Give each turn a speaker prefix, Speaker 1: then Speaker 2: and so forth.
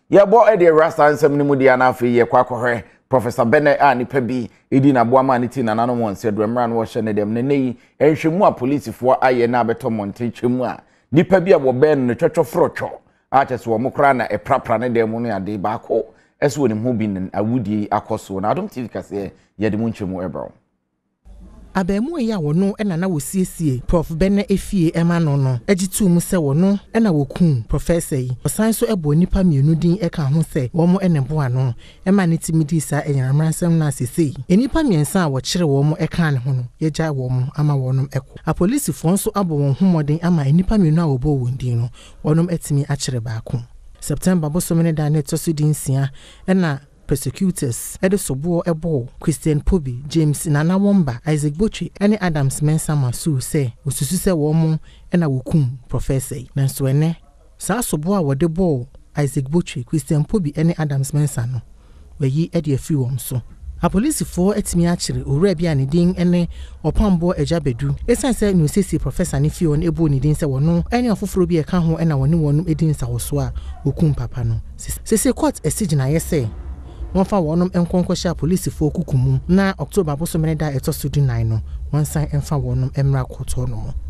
Speaker 1: Ye bo e de rasta nsem ni mu dia na afi ye kwakohwe Professor Benneh a nipa bi edi na boama ne ti na nanom wonse do mra na wo hye ne dem ne nei enhwemu a policefoɔ aye na abeto monte twemu a nipa bi a wo ben no twetwo frotwo a kyese wo mokra na eprapra ne dem no ade ba ko eso woni ho bi nen awudi akoso na Adom TV kase ye de mu nchemu ebro
Speaker 2: Abemu ya wono ena na wosiesie Prof Benneh efie ema no agitu mu se wono ena wokun professor yi osan so ebo nipa mienu din eka ho se womo enebo ano ema ne timidi sa enyaramransam na sesei enipa miensa a wo kire womo eka ne ho no yegya womo ama wonom eko a police fon so abo won humodin ama enipa mienu a wobo wondin no wonom etimi a kire baako September bosomene da ne tosudin sia ena Prosecutors Edosobo Ebo Christian Pobi James Nana Womba Isaac Botchi ene Adams Mensa Masu se osusu se womo ena wokum professor nanso ene saa sobo a wode bo Isaac Botchi Christian Pobi ene Adams Mensa no wayi ede afi wom so a police for etimi a kire owura bia ne din ene opambo ejabedu esanse no sesi professor ne fi on ebo ne din se wono ene ofoforo bi e ka ho ena woni wonum edin sa wo so a wokum papa no sese court esigina yese won fa wonom enkonkosha police fo kukumu na October bosomene da etoso di 9 no won san enfa wonom emra koto no mo